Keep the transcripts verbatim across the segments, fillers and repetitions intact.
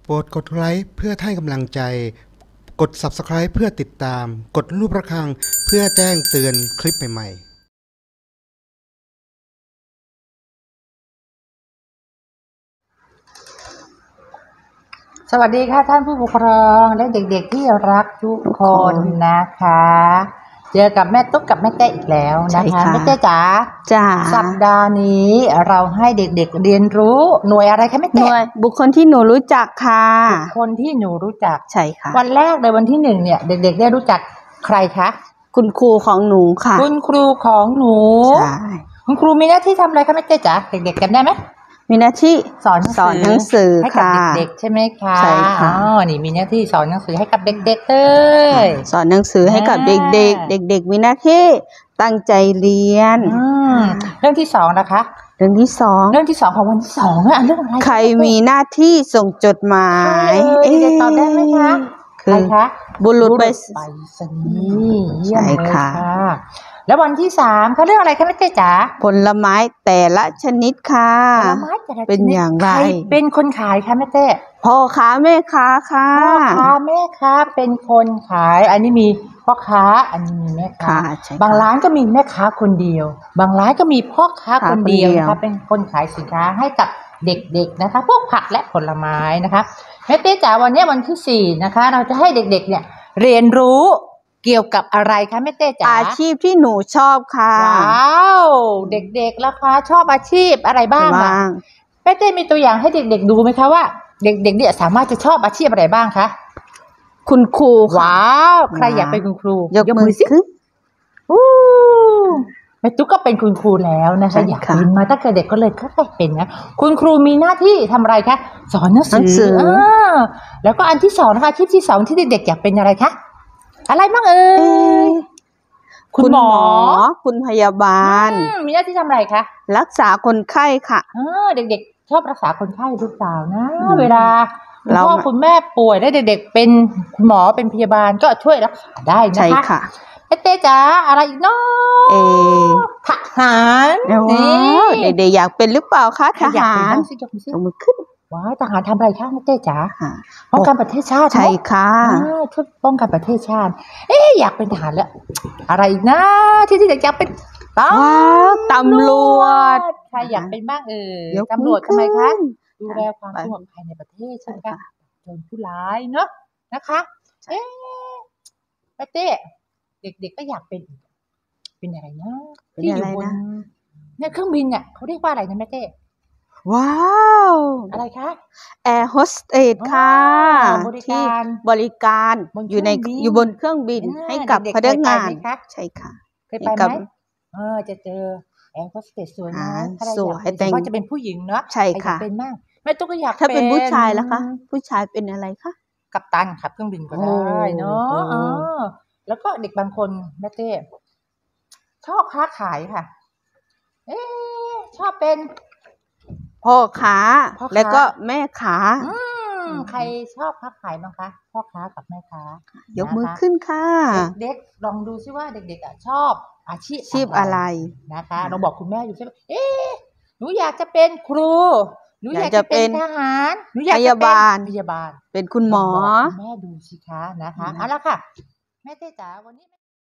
โปรดกดไลค์เพื่อให้กำลังใจกด ซับสไครบ์ เพื่อติดตามกดรูประฆังเพื่อแจ้งเตือนคลิปใหม่ๆสวัสดีค่ะท่านผู้ปกครองและเด็กๆที่รักทุกคนนะคะเจอกับแม่ตุ๊กกับแม่เต้อีกแล้วนะคะแม่เต้จ๋าจ้าสัปดาห์นี้เราให้เด็กๆเรียนรู้หน่วยอะไรคะแม่เต้หน่วยบุคคลที่หนูรู้จักค่ะบุคคลที่หนูรู้จักใช่ค่ะวันแรกในวันที่หนึ่งเนี่ยเด็กๆได้รู้จักใครคะคุณครูของหนูค่ะคุณครูของหนูใช่คุณครูมีหน้าที่ทำอะไรคะแม่เต้จ๋าเด็กๆจำได้ไหมมีหน้าที่สอนสอนหนังสือให้กับเด็กๆใช่ไหมคะใช่ค่ะอ๋อนี่มีหน้าที่สอนหนังสือให้กับเด็กๆเลยสอนหนังสือให้กับเด็กๆเด็กๆมีหน้าที่ตั้งใจเรียนเรื่องที่สองนะคะเรื่องที่สองเรื่องที่สองของวันที่สองอะเรื่องอะไรใครมีหน้าที่ส่งจดหมายเอ๊ะตอบได้ไหมคะใครคะบุรุษไปรษณีย์ใช่ค่ะแล้ววันที่สามเขาเรื่องอะไรคะแม่เต้จ๋าผลไม้แต่ละชนิดค่ะผลไม้แต่ละชนิดเป็นอย่างไรใครเป็นคนขายคะแม่เต้พ่อค้าแม่ค้าค่ะพ่อค้าแม่ค้าเป็นคนขายอันนี้มีพ่อค้าอันนี้มีแม่ค้าบางร้านก็มีแม่ค้าคนเดียวบางร้านก็มีพ่อค้าคนเดียวนะคะเป็นคนขายสินค้าให้กับเด็กๆนะคะพวกผักและผลไม้นะคะแม่เต้จ๋าวันนี้วันที่สี่นะคะเราจะให้เด็กๆเนี่ยเรียนรู้เกี่ยวกับอะไรคะแม่เต้จ๋าอาชีพที่หนูชอบค่ะว้าวเด็กๆล่ะคะชอบอาชีพอะไรบ้างล่ะแม่เต้มีตัวอย่างให้เด็กๆดูไหมคะว่าเด็กๆเนี่ยสามารถจะชอบอาชีพอะไรบ้างคะคุณครูว้าวใครอยากเป็นคุณครูยกมือสิอู้แม่ตุ๊กก็เป็นคุณครูแล้วนะคะอยากเป็นมาตั้งแต่เด็กก็เลยก็ได้เป็นนะคุณครูมีหน้าที่ทำอะไรคะสอนหนังสือแล้วก็อันที่สองนะคะอาชีพที่สองที่เด็กๆอยากเป็นอะไรคะอะไรบ้างเอ่ยคุณหมอคุณพยาบาลมีหน้าที่ทำอะไรคะรักษาคนไข้ค่ะเด็กๆชอบรักษาคนไข้หรือเปล่านะเวลาคุณพ่อคุณแม่ป่วยแล้วเด็กๆเป็นคุณหมอเป็นพยาบาลก็ช่วยรักษาได้นะคะใช่ค่ะเต้จ๋าอะไรอีกเนาะเอทหารนี่เด็กๆอยากเป็นหรือเปล่าคะทหารยกมือขึ้นว้าวทหารทำอะไรคะเต้จ๋าป้องกันประเทศชาติใช่ค่ะช่วยป้องกันประเทศชาติเอ๊ะอยากเป็นทหารแล้วอะไรอีกนะที่ที่อยากเป็นตำรวจใครอยากเป็นบ้างเอ่ยตำรวจทำไมคะดูแลความสงบภายในประเทศใช่ไหมคะโจรผู้ร้ายเนาะนะคะเอ๊ะเต้เด็กๆก็อยากเป็นเป็นอะไรนะที่อยู่บนเนี่ยเครื่องบินเนี่ยเขาเรียกว่าอะไรนะแม่เต้ว้าวอะไรคะแอร์โฮสเตสค่ะที่บริการอยู่ในอยู่บนเครื่องบินให้กับพนักงานใช่ค่ะเคยไปไหมเออจะเจอแอร์โฮสเตสสวยนะสวยแต่ว่าจะเป็นผู้หญิงเนาะใช่ค่ะเป็นมากแม่ตุ๊กก็อยากถ้าเป็นผู้ชายล่ะคะผู้ชายเป็นอะไรคะกัปตันขับเครื่องบินก็ได้เนาะแล้วก็เด็กบางคนแม่เต้ชอบค้าขายค่ะเอ๊ชอบเป็นพ่อค้าแล้วก็แม่ค้าใครชอบค้าขายบ้างคะพ่อค้ากับแม่ค้ายกมือขึ้นค่ะเด็กลองดูซิว่าเด็กๆอ่ะชอบอาชีพชีพอะไรนะคะเราบอกคุณแม่อยู่ใช่ไหมเอ๊ะหนูอยากจะเป็นครูหนูอยากจะเป็นทหารหนูอยากจะเป็นพยาบาลเป็นคุณหมอแม่ดูสิคะนะคะเอาละค่ะแม่เต้จ๋าวันนี้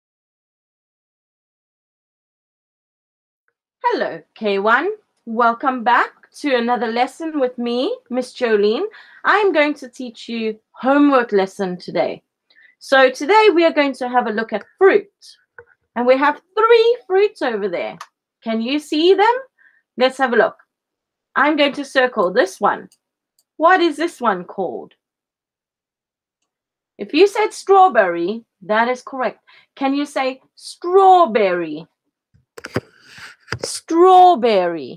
Hello K one, welcome back to another lesson with me, Miss Jolene. I'm going to teach you homework lesson today. So today we are going to have a look at fruit. And we have three fruits over there. Can you see them? Let's have a look. I'm going to circle this one. What is this one called? If you said strawberry, that is correct. Can you say strawberry? Strawberry.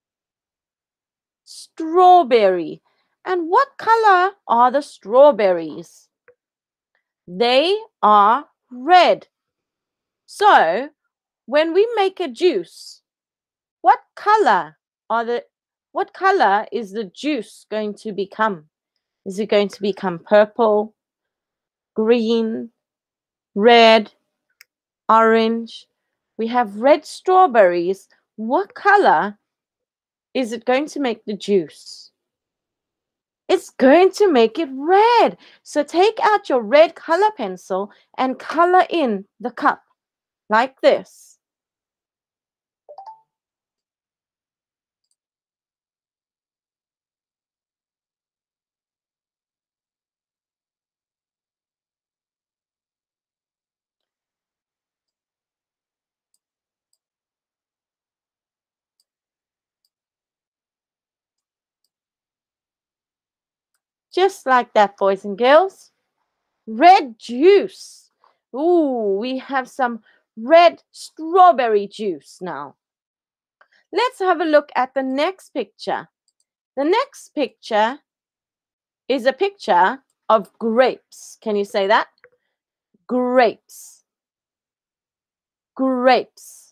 Strawberry. And what color are the strawberries? They are red. So, when we make a juice, what color are the what color is the juice going to become? Is it going to become purple, green, red, orange? We have red strawberries. What color is it going to make the juice? It's going to make it red. So take out your red color pencil and color in the cup like this. Just like that, boys and girls. Red juice. Ooh, we have some red strawberry juice now. Let's have a look at the next picture. The next picture is a picture of grapes. Can you say that? Grapes. Grapes.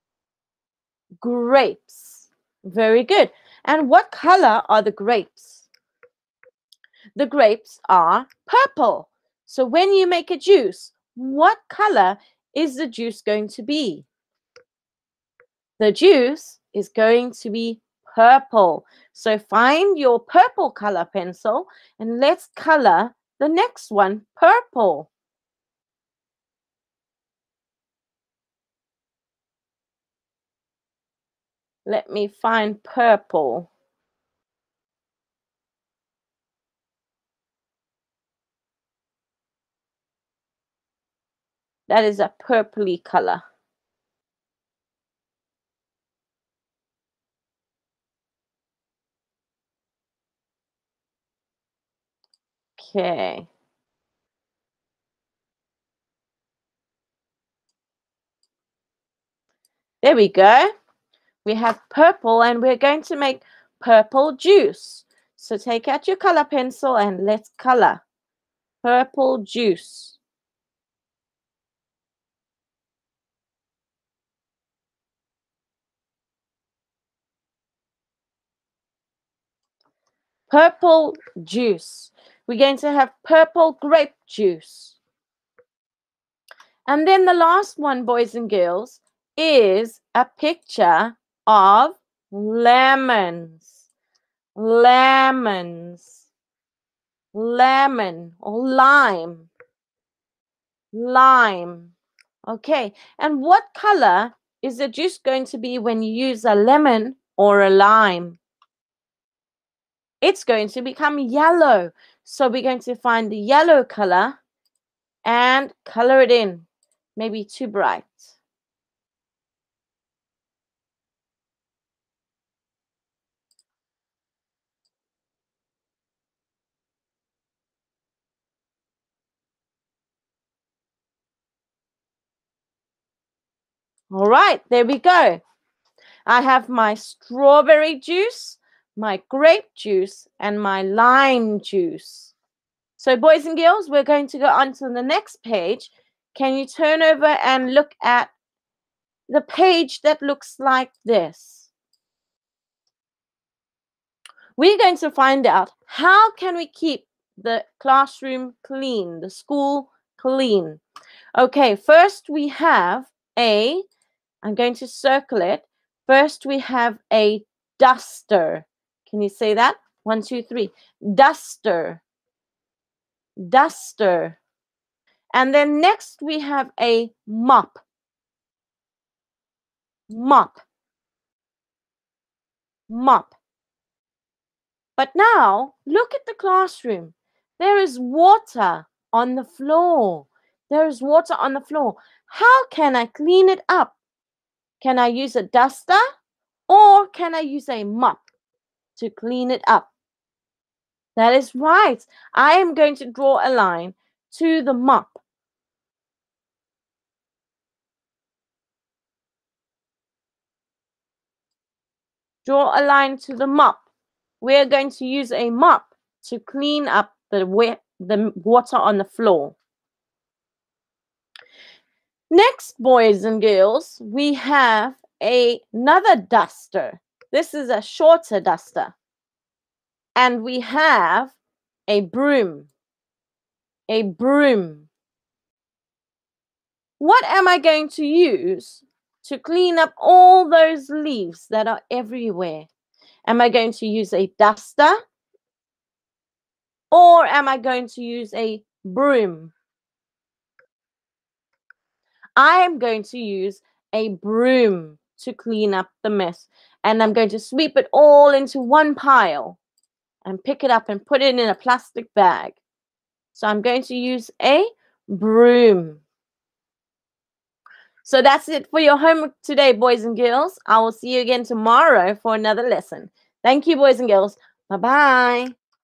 Grapes. Very good. And what color are the grapes? The grapes are purple. So when you make a juice, what color is the juice going to be? The juice is going to be purple. So find your purple color pencil and let's color the next one purple. Let me find purple. That is a purpley color. Okay. There we go. We have purple and we're going to make purple juice. So take out your color pencil and let's color purple juice. Purple juice. We're going to have purple grape juice. And then the last one, boys and girls, is a picture of lemons. Lemons. Lemon or lime. Lime. Okay, and what color is the juice going to be when you use a lemon or a lime? It's going to become yellow. So we're going to find the yellow color and color it in. Maybe too bright. All right, there we go. I have my strawberry juice, my grape juice, and my lime juice. So boys and girls, we're going to go on to the next page. Can you turn over and look at the page that looks like this? We're going to find out how can we keep the classroom clean, the school clean. Okay, first we have a, I'm going to circle it. First we have a duster. Can you say that? One, two, three. Duster. Duster. And then next we have a mop. Mop. Mop. But now, look at the classroom. There is water on the floor. There is water on the floor. How can I clean it up? Can I use a duster or can I use a mop to clean it up? That is right. I am going to draw a line to the mop. Draw a line to the mop. We're going to use a mop to clean up the wet, the water on the floor. Next, boys and girls, we have a, another duster. This is a shorter duster. And we have a broom. A broom. What am I going to use to clean up all those leaves that are everywhere? Am I going to use a duster Or am I going to use a broom? I am going to use a broom to clean up the mess. And I'm going to sweep it all into one pile and pick it up and put it in a plastic bag. So I'm going to use a broom. So that's it for your homework today, boys and girls. I will see you again tomorrow for another lesson. Thank you, boys and girls. Bye-bye.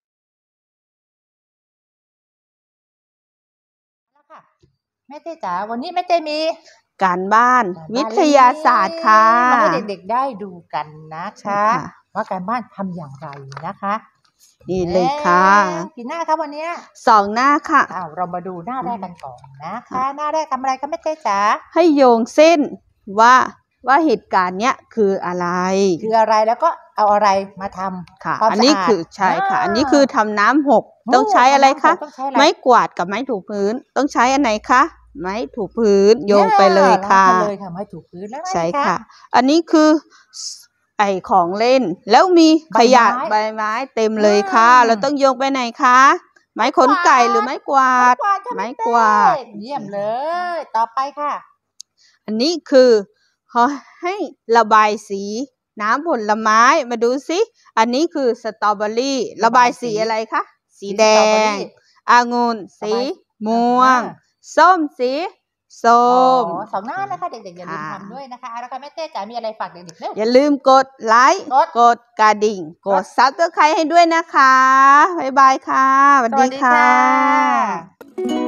แม่เต้จ๋าวันนี้แม่เต้มีการบ้านวิทยาศาสตร์ค่ะมาให้เด็กๆได้ดูกันนะคะว่าการบ้านทำอย่างไรนะคะนี่เลยค่ะกี่หน้าครับวันนี้สองหน้าค่ะอ้าวเรามาดูหน้าแรกกันก่อนนะคะหน้าแรกทำอะไรคะแม่เต้จ๋าให้โยงเส้นว่าว่าเหตุการณ์เนี้ยคืออะไรคืออะไรแล้วก็เอาอะไรมาทำค่ะอันนี้คือใช่ค่ะอันนี้คือทำน้ำหกต้องใช้อะไรคะไม้กวาดกับไม้ถูพื้นต้องใช้อันไหนคะไม้ถูพื้นโยงไปเลยค่ะเลยค่ะไม้ถูพื้นแล้วใช่ค่ะอันนี้คือไอของเล่นแล้วมีขยะใบไม้เต็มเลยค่ะเราต้องโยงไปไหนคะไม้ขนไก่หรือไม้กวาดไม้กวาดเยี่ยมเลยต่อไปค่ะอันนี้คือเขาให้ระบายสีน้ำผลไม้มาดูสิอันนี้คือสตรอเบอรี่ระบายสีอะไรคะสีแดงองุ่นสีม่วงส้มสีส้มสองหน้านะคะเด็กๆอย่าลืมทำด้วยนะคะแล้วก็แม่เต้จ๋ามีอะไรฝากเด็กๆเร็วอย่าลืมกดไลค์กดกระดิ่งกดซับสไครบ์ให้ด้วยนะคะบ๊ายบายค่ะสวัสดีค่ะ